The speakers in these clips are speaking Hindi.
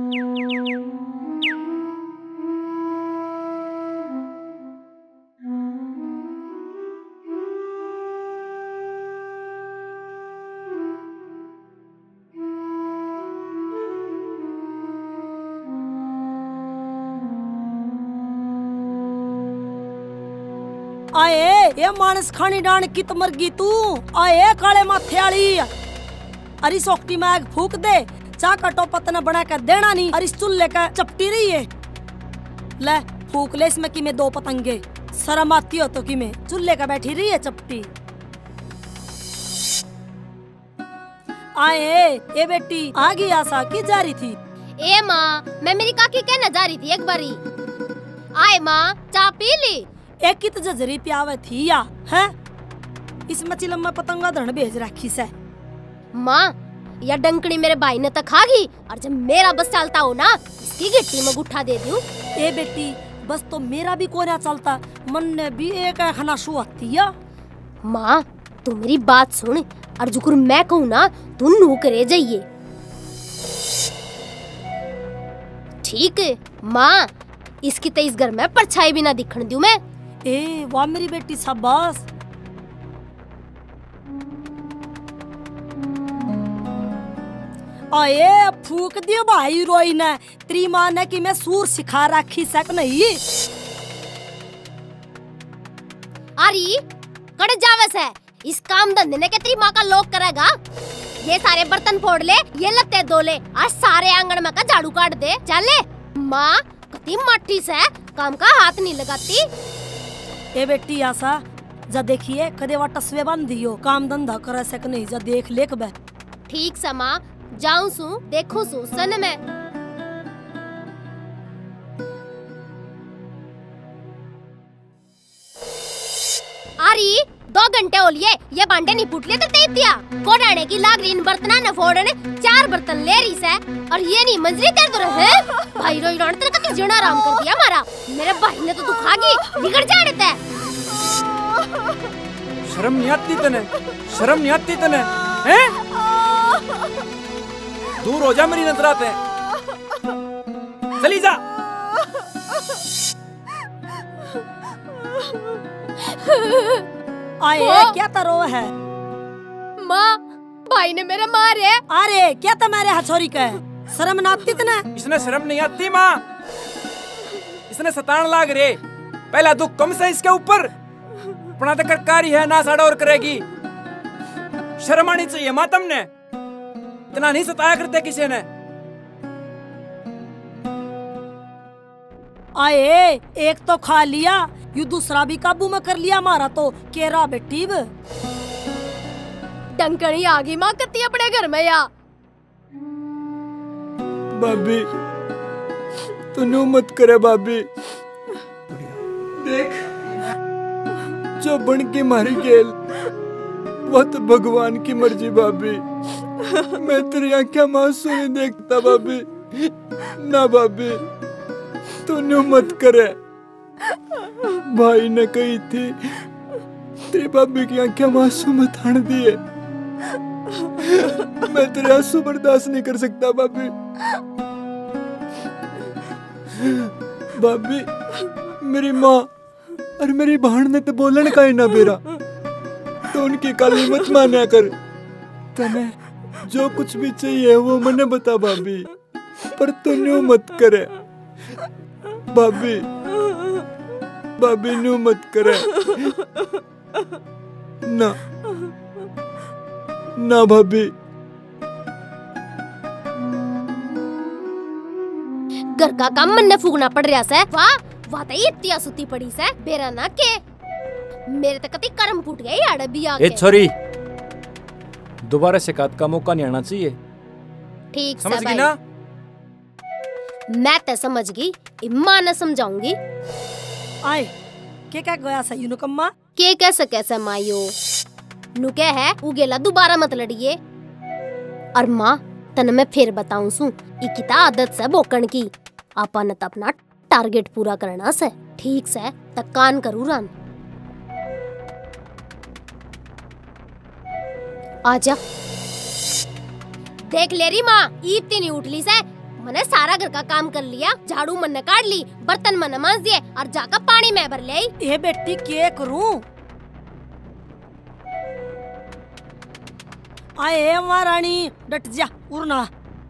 आए ये मानस खानी डान की तो मर गई तू। आए काले माथे वाली अरे सोकटी में आग फूक दे, चा का टोपा न बना कर देना नहीं। अरे चूल्हे का चपटी रही है, ले फूक ले इसमें कि मैं दो पतंगे। शर्म आती हो तो कि मैं चूल्हे का बैठी रही है चपटी। आए ये बेटी आ गई आशा की जा रही थी। ए माँ मैं मेरी काकी कहना जा रही थी एक बारी। आए माँ चाय पी ली। एक की तो जजरी प्यावे थी या है इस मची लम्मा पतंगा धन भेज रखी से। माँ या डंकड़ी मेरे भाई ने तो खा गई और जब मेरा बस चलता हो ना इसकी गिट्टी में गुठा दे दूं। ए बेटी बस तो मेरा भी कोना चलता, मन ने भी एक खाना सुहाती है। माँ तू मेरी बात सुन और जुकुर मैं कहूँ ना तू नू करे जाइए। ठीक है माँ, इसकी तो इस घर में परछाई भी ना दिखण दूं मैं। ए वाह मेरी बेटी शाबाश। आए फूक दियो भाई रोई ने, तेरी माँ ने कि मैं सूर सिखा रखी सक नहीं। अरे कड़ जावे से इस काम धंधे ने के तेरी माँ का लोग करेगा। ये सारे बर्तन फोड़ ले, ये लत्ते धो ले, आज सारे आंगन में का झाड़ू काट दे। चले माँ कती माटी से काम का हाथ नहीं लगाती। ए बेटी आशा जा देखिए कदे वा टसवे बांध दियो, काम धंधा करे सक नहीं, जा देख लेक बे। ठीक से माँ जाऊं सू देखो सू सन में। अरे 2 घंटे हो लिए ये भांडे नहीं फूट लिए तो तेज दिया कोडाने की लाग रही इन बर्तना न फोड़ने 4 बर्तन ले रही से और ये नहीं मंजरी तेरे तो रहे भाई रोई रोन तेरे का जीना आराम कर दिया हमारा। मेरे भाई ने तो तू खागी बिगड़ जाने ते। शर्म नहीं आती तने, शर्म नहीं आती तने हैं? दूर हो जा मेरी नजरात है, चली जा। आए क्या तरो है? माँ भाई ने मेरे मारे। अरे क्या तुम्हारे हथौड़ी का है, शर्म ना आती तना? इसने शर्म नहीं आती माँ, इसने सतान लाग रे। पहला दुख कम से इसके ऊपर अपना तो करकारी है ना साड़ा और करेगी। शर्म आनी चाहिए माँ, तुमने इतना नहीं सताया करते किसी ने। आए एक तो खा लिया, यू दूसरा भी काबू में कर लिया हमारा तो केरा बेटी। डंकनी आ गई माँ कती अपने घर में या। भाभी तू मत करे भाभी, देख जो बन के मारी गेल वो तो भगवान की मर्जी भाभी। मैं तेरी आंखें मासूम नहीं देखता भाभी, ना भाभी तू मत करे। भाई ने कही थी तेरी भाभी की आंखें मासूम मत आने दिए, मैं तेरे आंसू बर्दाश्त नहीं कर सकता भाभी। भाभी मेरी माँ और मेरी बहन ने तो बोलन का ही ना बेरा, तो उनकी काली मत माना कर। तने जो कुछ भी चाहिए वो मने बता भाभी, पर तू न्यू मत करे भाभी, भाभी न्यू मत करे ना, ना भाभी। घर का काम मन ने फूकना पड़ रहा से। वाह वाह तो इतनी सुती पड़ी से बेरा ना के मेरे तक कती कर्म फूट गए यार अभी आके। ए छोरी दोबारा शिकायत का मौका नहीं आना चाहिए, ठीक समझ से गई ना? मैं तो समझ गई, इम्मा न समझाऊंगी। आए क्या गया सा यूनो कम्मा के कैसे मायो नु क्या है उगेला दोबारा मत लड़िए। और माँ तन मैं फिर बताऊं सू इकिता आदत से बोकण की अपन त अपना टारगेट पूरा करना से। ठीक से तक कान करू रन आजा। देख ले रही माँ इतनी नहीं उठली से मैंने सारा घर का काम कर लिया, झाड़ू मैंने काट ली, बर्तन मैंने मांज दिए और जाकर पानी मैं भर ले आई। ये बेटी क्या करूं? आए महारानी डट जा उड़ना।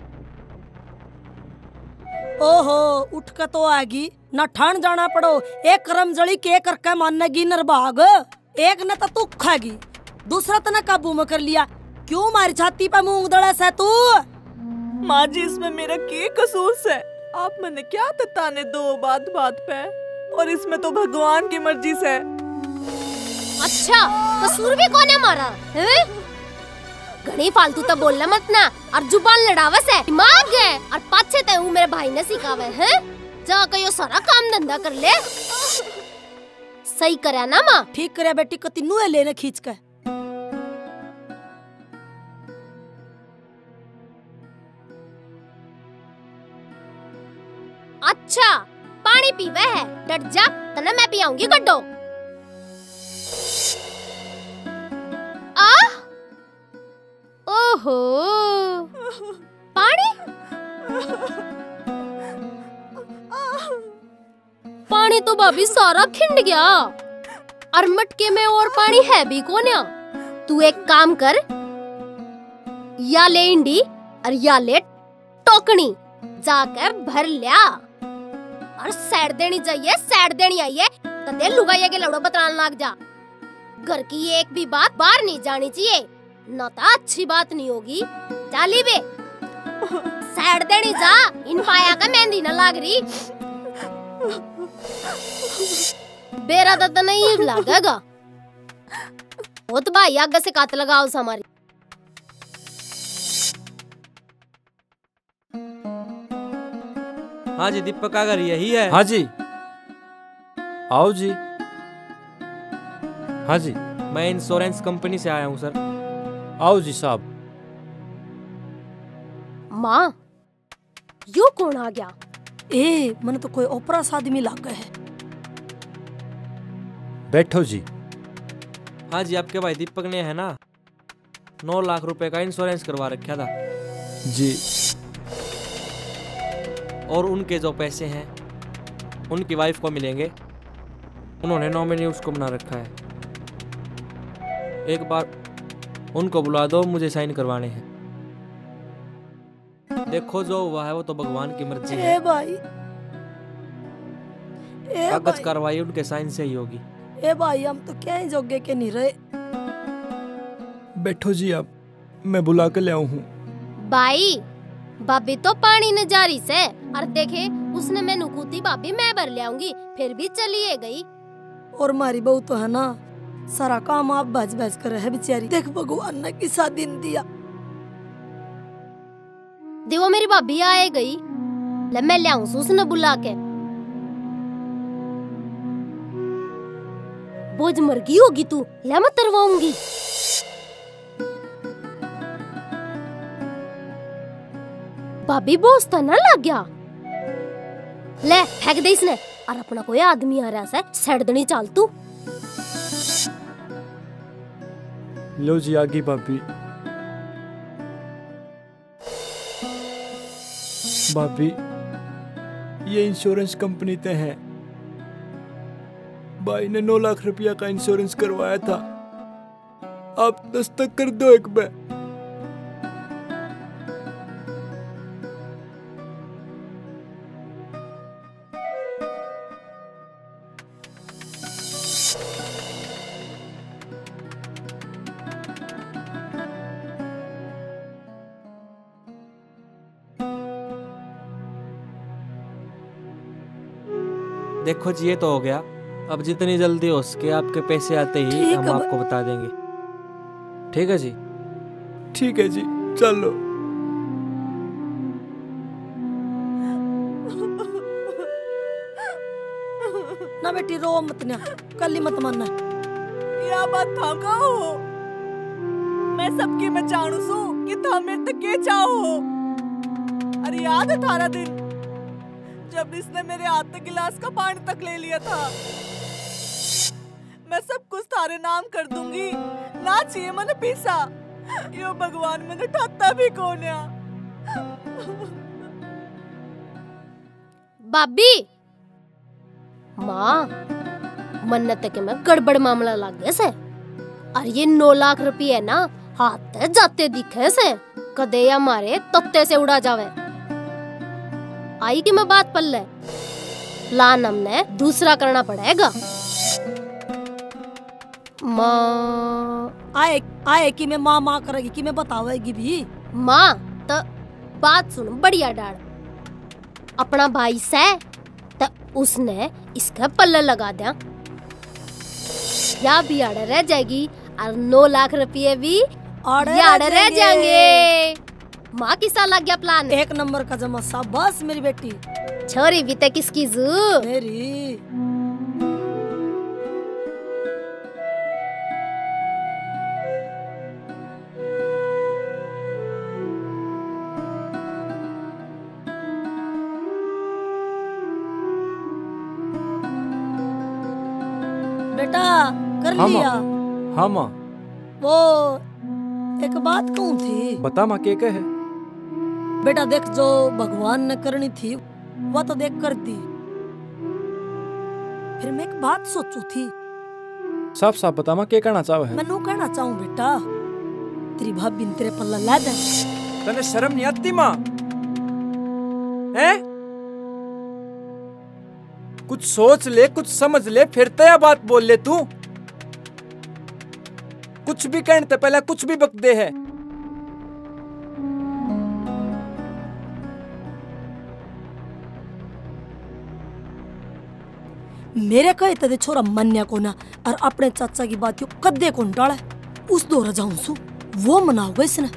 ओहो उठ के तो आगी न ठान जाना पड़ो। एक करम जड़ी के करके मानेगी नरभाग। एक न तो तू खागी, दूसरा तो न काबू में कर लिया। क्यों मारी छाती पे मूंग दड़ा से तू? माँ जी इसमें मेरा क्या कसूर है? आप मैंने क्या तताने दो बात बात पे, और इसमें तो भगवान की मर्जी से। अच्छा कसूर भी कौन है मारा है? घनी फालतू तो बोलना मत ना, और जुबान लड़ावस है दिमाग है, और पाछे ते हूँ मेरे भाई ने सिखावे है। जाकर यो सारा काम धंधा कर ले। सही करया ना माँ? ठीक करया बेटी को तीनों है लेने खींच के। अच्छा पानी पीवे है, डट जा तना मैं पियाऊंगी गड्ढो। ओहो पानी पानी तो भाभी सारा खिंड गया, और मटके में और पानी है भी कौन या? तू एक काम कर, या ले इंडी और या ले टोकनी, जाकर भर लिया और सैड देनी चाहिए, सैड देनी आइए कदे लुगाइया के लड़ो बतलान लाग जा। घर की एक भी बात बाहर नहीं जानी चाहिए, न तो अच्छी बात नहीं होगी। चाली बे सैड देनी जा, इन पाया का मेहंदी न लाग रही। बेरा तो नहीं लगेगा वो तो भाई आगे से काट लगाओ हमारी। हाँ जी दीपक का घर यही है। हाँ जी आओ जी। हाँ जी मैं इंश्योरेंस कंपनी से आया हूँ सर। आओ जी साहब। माँ यो कौन आ गया? ए मन तो कोई ओपरा आदमी लग गए है। बैठो जी। हाँ जी आपके भाई दीपक ने है ना 9 लाख रुपए का इंश्योरेंस करवा रखा था जी, और उनके जो पैसे हैं उनकी वाइफ को मिलेंगे। उन्होंने नॉमिनी उसको बना रखा है। एक बार उनको बुला दो, मुझे साइन करवाने हैं। देखो जो हुआ है वो तो भगवान की मर्जी है। ए भाई, ए कागज भाई, कार्रवाई उनके साइन से ही होगी। ए भाई हम तो क्या ही जोगे के नहीं रहे। बैठो जी आप, मैं बुला के ले आऊं हूँ। भाई भाभी तो पानी न जारी से, और देखे उसने मैं नुकूती भाभी मैं भर ले आऊंगी, फिर भी चलिए गई। और मारी बहू तो है ना सारा काम आप भज भज कर है बेचारी। देख भगवान ने किसा दिन दिया। देखो मेरी भाभी आए गई, ले मैं ले आऊं उसने बुला के। बोझ मर गई होगी तू, ले मैं तरवाऊंगी। भाभी बोझ तो न लग गया, ले फेंक दे इसने। और अपना कोई आदमी आ रहा है, सड़दनी चाल तू। लो जी आगी भाभी। भाभी ये इंश्योरेंस कंपनी ते हैं। भाई ने 9 लाख रुपया का इंश्योरेंस करवाया था। आप दस्तक कर दो एक बार। देखो जी ये तो हो गया। अब जितनी जल्दी हो सके आपके पैसे आते ही ठीक हम है आपको बता देंगे। ठीक है जी। ठीक है जी चलो। ना बेटी रो मत ना, कल ही मत मानना। या बात था हो, मैं सबकी मैं जानू सू कि था मेरे तक के चाहो। अरे याद है थारा दिन जब इसने मेरे हाथ तक गिलास का पानी तक ले लिया था। मैं सब कुछ थारे नाम कर दूंगी, ना चाहिए मैंने पीसा। यो भगवान मैंने ठाता भी कौन या। भाभी माँ मन्नत के मैं गड़बड़ मामला लग गया से। और ये 9 लाख रुपये ना हाथ जाते दिखे से, कदे हमारे तत्ते से उड़ा जावे। आई कि मैं बात पल्ले प्लान हमने दूसरा करना पड़ेगा। माँ आए कि मैं माँ करेगी कि मैं बतावेगी भी। माँ तो बात सुन बढ़िया डाल। अपना भाई से तो उसने इसका पल्ले लगा दिया, या भी आड़े रह जाएगी और 9 लाख रुपये भी आड़े रह जाएंगे। माँ किसा लग गया प्लान? 1 नंबर का जमा शाबाश मेरी बेटी। छोरी भी तो किसकी जू मेरी। बेटा कर लिया? हाँ माँ। वो एक बात कहूँ थी। बता माँ के है? बेटा देख, जो भगवान ने करनी थी वो तो देख कर दी। फिर मैं एक बात सोचू थी। साफ साफ बता माँ के कहना चाहे है? मैं नू कहना चाहूँ बेटा, तेरी भाभी ने तेरे पल्ला ला दे। तने शर्म नहीं आती माँ? हैं? कुछ सोच ले, कुछ समझ ले, फिर तया बात बोल ले तू। कुछ भी कहने से पहले कुछ भी बक दे है। मेरे कहे तदे छोरा मन्या को ना और अपने चाचा की बात क्यों कद्दे कौन डाला उस दौरा जाऊं सु वो मनाओगे इसने।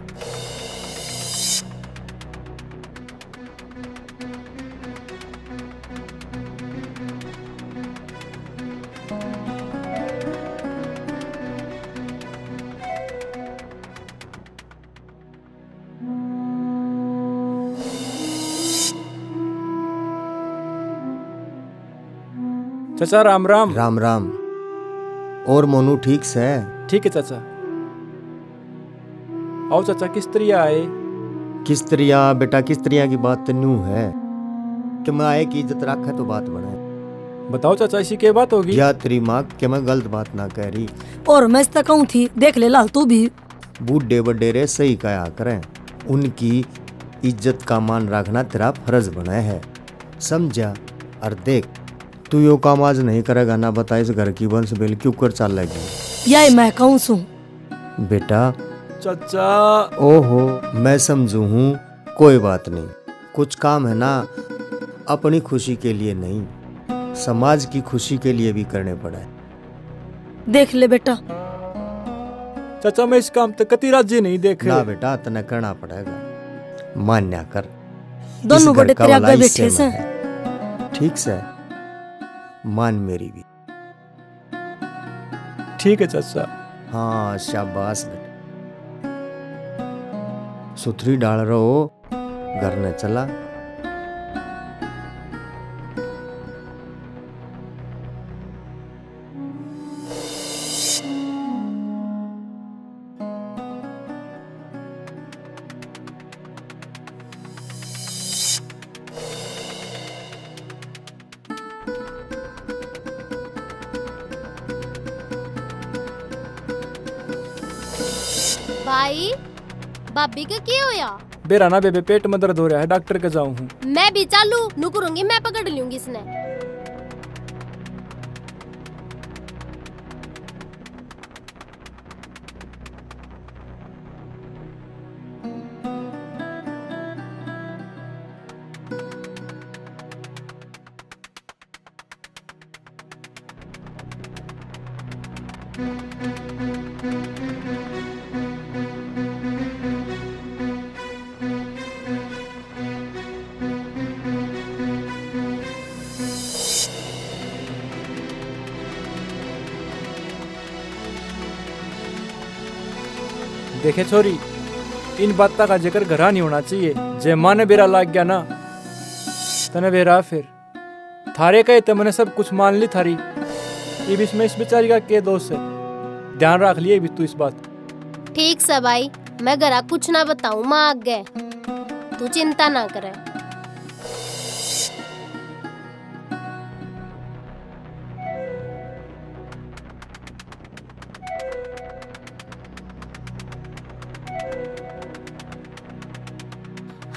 चाचा राम राम। राम राम। और मोनू ठीक से? ठीक है चाचा। आओ चाचा, किस तरह आए? किस तरह बेटा, किस तरह की बात न्यू है कि मैं आए की इज्जत रखे तो बात बनाए। बताओ चाचा, इसी के बात होगी? या तेरी माँ कि मैं गलत बात ना कह रही। और मैं इसका कहूँ थी, देख ले लाल तू भी। बूढ़े बडेरे सही कहा करें, उनकी इज्जत का मान रखना तेरा फर्ज बना है, समझा? और देख, तू यो काम आज नहीं करेगा ना, बता इस घर की वंश बेल क्यों कर चल लगी। यही मैं कहूँ सू बेटा। चाचा ओहो, मैं समझू हूँ, कोई बात नहीं। कुछ काम है ना अपनी खुशी के लिए नहीं, समाज की खुशी के लिए भी करने पड़े। देख ले बेटा। चाचा मैं इस काम तक कति राजी नहीं देख ना बेटा, तने करना पड़ेगा, मान्या कर। दोनों बड़े तेरे आगे बैठे से। ठीक से मान मेरी भी। ठीक है चाचा। हाँ शाबाश बेटा। सुथरी डाल रहो, घर न चला। भाई भाभी का क्या होया? बेरा ना बेबे, पेट में दर्द हो रहा है, डॉक्टर के जाऊं हूँ। मैं भी चालू नुकरूंगी, मैं पकड़ लूंगी इसने। देखे छोरी, इन बात का जिक्र घरा नहीं होना चाहिए। जे माँ ने बेरा लाग गया ना, तने बेरा फिर थारे कहे तो मैंने सब कुछ मान ली थारी। ये बीच में इस बेचारी का क्या दोष है, ध्यान रख लिए भी तू इस बात। ठीक से भाई, मैं घरा कुछ ना बताऊं, माँ आगे तू चिंता ना करे।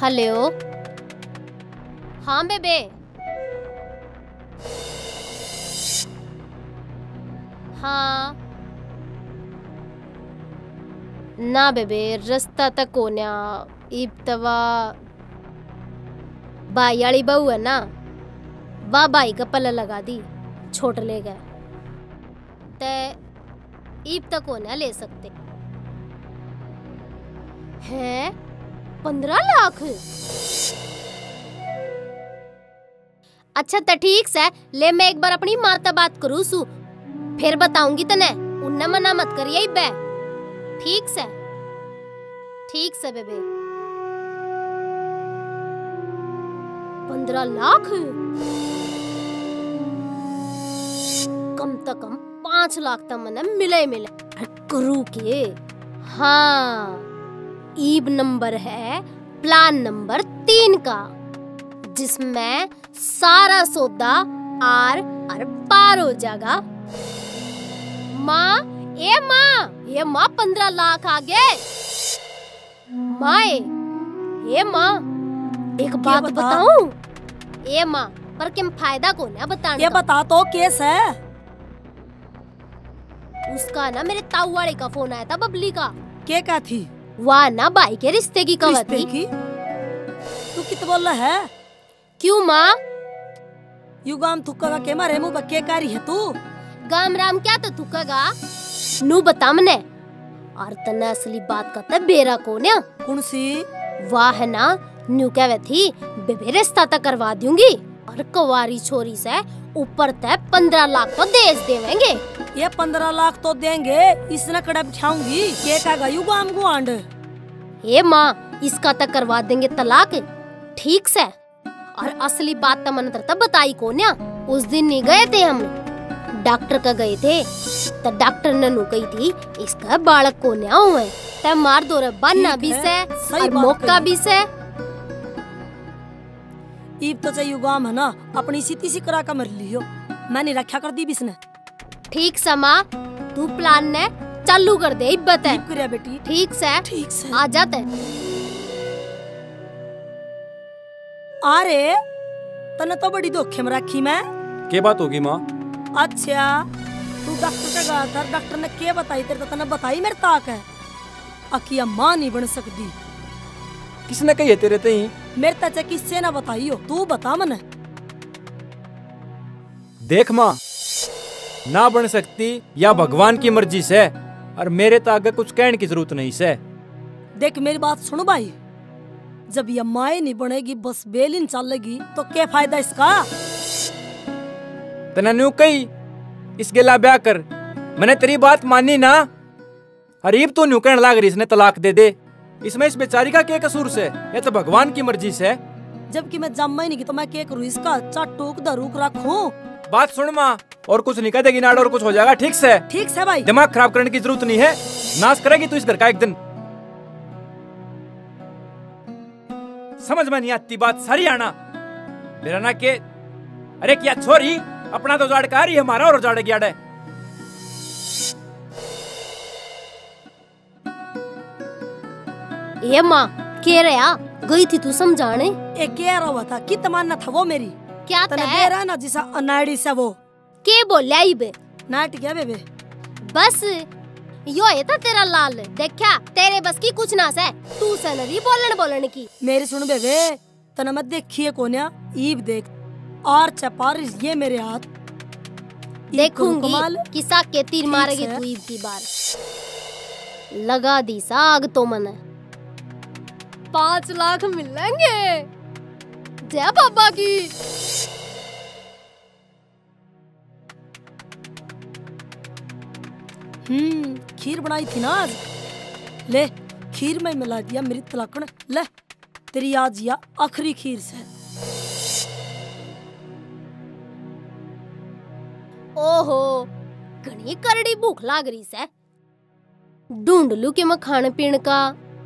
हेलो। हाँ बेबे। हाँ ना बेबे, रास्ता तक कोन्या इब्तवा बाई वाली बहू है ना, वाह बाई का पल्ला लगा दी, छोट ले गए ते ईब तक कोन्या ले सकते हैं। 15 लाख। अच्छा तो ठीक से ले, मैं एक बार अपनी माँ से बात करूँ सु, फिर बताऊंगी तने, उन्ना मना मत करिए बे। ठीक से बेबे। 15 लाख कम से कम 5 लाख तक मने मिले करू के। हाँ ईब नंबर है प्लान नंबर 3 का, जिसमें सारा सौदा आर और पार हो जाएगा। माँ ये माँ 15 लाख आ गए। माँ ये माँ एक बात बताऊं? ये माँ पर क्या फायदा को ना बताने? ये बता तो केस है। उसका ना मेरे ताऊ वाले का फोन आया था, बबली का। क्या थी? वाह ना भाई के रिश्ते की कवा थी। तू कित बोल रहा है? क्यों माँ? यू गाम थुक्का के मारे मुंह पर के कारी है तू? गाम राम क्या तो थुक्का नू बता मने। और तने असली बात कहता बेरा कौन है? कौन सी? वाह है ना, न्यू कहवे थी बेबे रिश्ता तक करवा दूंगी और कुंवारी छोरी से ऊपर तक 15 लाख तो दे देवेंगे। ये 15 लाख तो देंगे, इसने कड़ा बिठाऊंगी के का यू गाम गुआंड। हे माँ इसका तक करवा देंगे तलाक, ठीक से। और असली बात तो मन तब बताई कौन है? उस दिन नहीं गए थे हम, डॉक्टर का गए थे, तो डॉक्टर ने नु कही थी इसका बालक को न्या हुए, तब मार दो रे बनना भी से और मौका भी से। ईब तो चाहिए गाम है ना, अपनी सीती सी करा का मर लियो, मैंने रखा कर दी बिसने। ठीक समा, तू प्लान ने चालू कर दे इब्बत है। करे बेटी। ठीक से आ जाते। अरे तने तो बड़ी धोखे में रखी मैं। क्या बात होगी माँ? अच्छा तू डॉक्टर का गया था, डॉक्टर ने क्या बताई तेरे? तो तने बताई मेरे ताक है अकिया माँ नहीं बन सकती। किसने कही है तेरे तई? मेरे तचा किससे ना बताई हो, तू बता मने। देख माँ, ना बन सकती या भगवान की मर्जी से, और मेरे तो आगे कुछ कहने की जरूरत नहीं से। देख मेरी बात सुनो भाई, जब ये माए नहीं बनेगी बस बेलिन चलेगी तो क्या फायदा इसका? तना न्यू कही इस गेला ब्याह कर, मैंने तेरी बात मानी ना। अरीब तो न्यू कहने लाग रही इसने तलाक दे दे, इसमें इस बेचारी का क्या कसूर से? ये तो भगवान की मर्जी से। जबकि मैं जम्मा ही नहीं की तो मैं क्या करूँ इसका? चटूक दरूक रखूं? बात सुन माँ, और कुछ नहीं कह देगी नाड़ और कुछ हो जाएगा। ठीक से? ठीक से भाई। दिमाग खराब करने की जरूरत नहीं है, नाश करेगी तू इस घर का एक दिन। समझ में नहीं आती बात सारी आना मेरा ना के। अरे क्या छोरी, अपना तो उजाड़ का रही है, हमारा और उजाड़ गया है। ये माँ कह रहा गई थी तू समझाने? एक कह रहा था कि तमन्ना था वो मेरी। क्या तने दे रहा ना जिसा अनाड़ी से वो के बोले आई बे नाट क्या बेबे? बस यो है था तेरा लाल, देखा तेरे बस की कुछ ना से, तू से नहीं बोलने की। मेरी सुन बेबे, तने मत देखिए कोन्या ईब देख और चपार ये मेरे हाथ देखूंगी किसा के तीर मारेगी तू ईब की बार। लगा दी साग तो मन 5 लाख मिलेंगे जय बाबा की। खीर बनाई थी ना आज, ले खीर में मिला दिया मेरी तलाकण। ले तेरी आज या आखिरी खीर से। ओहो घनी करड़ी भूख लाग रही से, ढूंढ लू के मैं खाने पीने का।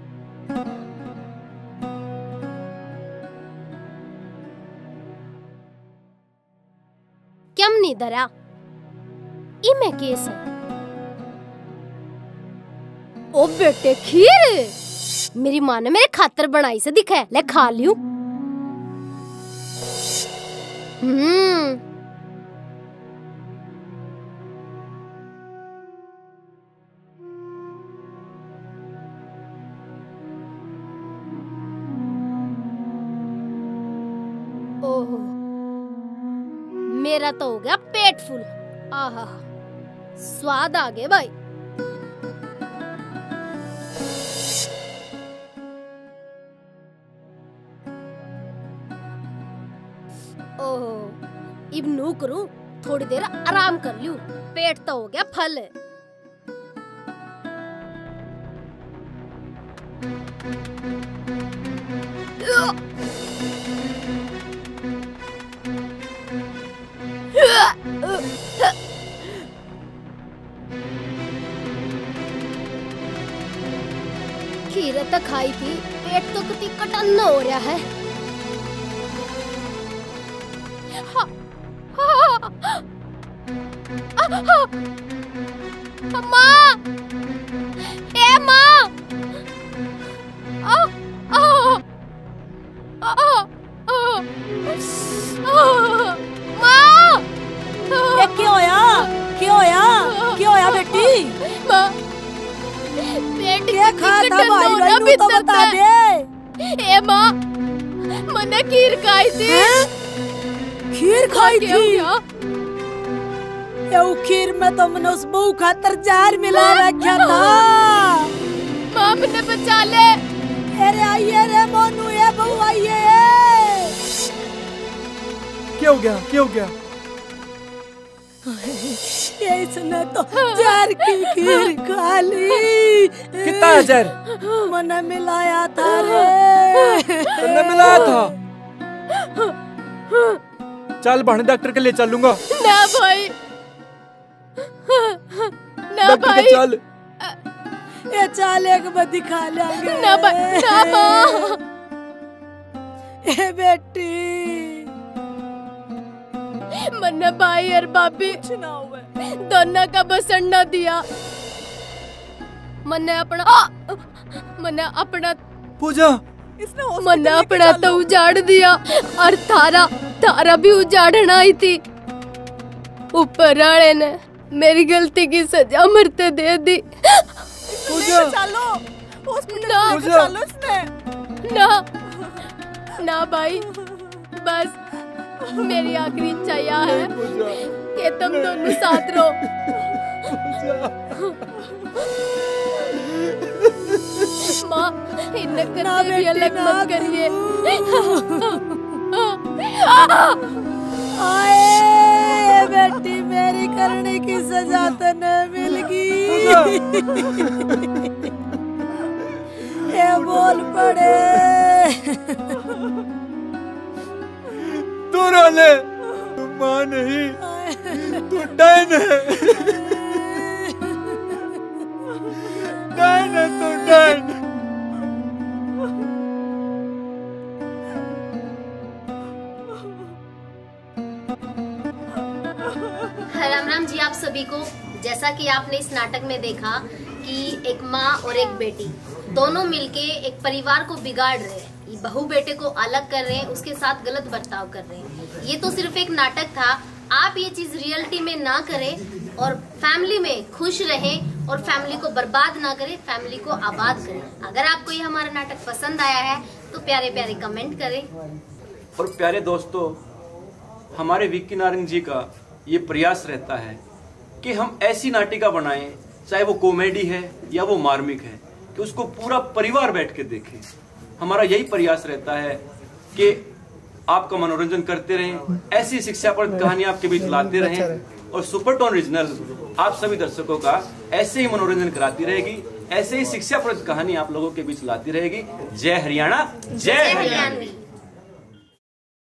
क्यों नहीं धरा इमे केस है? ओ बेटे खीर मेरी माँ ने मेरे खातर बनाई से दिखा है, ले खा लियो। ओहो, मेरा तो हो गया पेट फुल। आहा, स्वाद आ गए भाई। ओहो, इब नू करूं, थोड़ी देर आराम कर लूं, पेट तो हो गया फल। खीर तो खाई थी, पेट तो कितनी कटन्न हो रहा है। माँ, ए माँ, माँ, क्या होया? क्या होया? क्या होया बेटी? माँ, पेट क्या खाता भाई? रन्नू तो बता दे। ए माँ, मैंने खीर खाई थी। खीर खाई थी? क्या? ये खीर में तो मैंने उस बहू खातर जहर मिला रखा था। माँ, मैंने बचा ले। अरे आइए रे मोनू, ये बहू आइए। क्या हो गया? क्या हो गया? ये इसने तो जहर की खीर खा ली। कितना जहर? मैंने मिलाया था रे। तुमने मिलाया था? चल बहन, डॉक्टर के लिए चलूंगा। ना भाई, ना डॉक्टर भाई, के चल। ये चाले के बाद दिखा लेंगे। ना भाई, ना माँ। ए बेटी, मन्ना भाई और भाभी ना हुआ। दोनों का बसन न दिया। मैंने अपना पूजा, मैंने अपना तो उजाड़ दिया और थारा भी उजाड़ना आई थी। ऊपर वाले ने मेरी गलती की सजा मरते दे दी। पूजा, चलो हॉस्पिटल चलो इसने। ना भाई, बस मेरी आखिरी इच्छा यह है कि तुम दोनों साथ रहो। माँ, इन्हें कभी भी अलग मत करिए। आए बेटी, मेरी करने की सजा तो न मिल गई। ये बोल पड़े। तू रो ले, तू माँ नहीं, तू डायन है। डायन है तू, डायन। राम राम जी आप सभी को। जैसा कि आपने इस नाटक में देखा कि एक माँ और एक बेटी दोनों मिलके एक परिवार को बिगाड़ रहे हैं, बहू बेटे को अलग कर रहे हैं, उसके साथ गलत बर्ताव कर रहे हैं। ये तो सिर्फ एक नाटक था। आप ये चीज रियलिटी में ना करें और फैमिली में खुश रहें और फैमिली को बर्बाद ना करें, फैमिली को आबाद करें। अगर आपको ये हमारा नाटक पसंद आया है तो प्यारे प्यारे कमेंट करें। और प्यारे दोस्तों, हमारे विक्की नारंग जी का ये प्रयास रहता है कि हम ऐसी नाटिका बनाएं, चाहे वो कॉमेडी है या वो मार्मिक है, कि उसको पूरा परिवार बैठ के देखे। हमारा यही प्रयास रहता है कि आपका मनोरंजन करते रहें, ऐसी शिक्षाप्रद कहानियां आपके बीच लाते रहें, और सुपरटोन रीजनल आप सभी दर्शकों का ऐसे ही मनोरंजन कराती रहेगी, ऐसे ही शिक्षाप्रद कहानी आप लोगों के बीच लाती रहेगी। जय हरियाणा, जय हरियाणवी।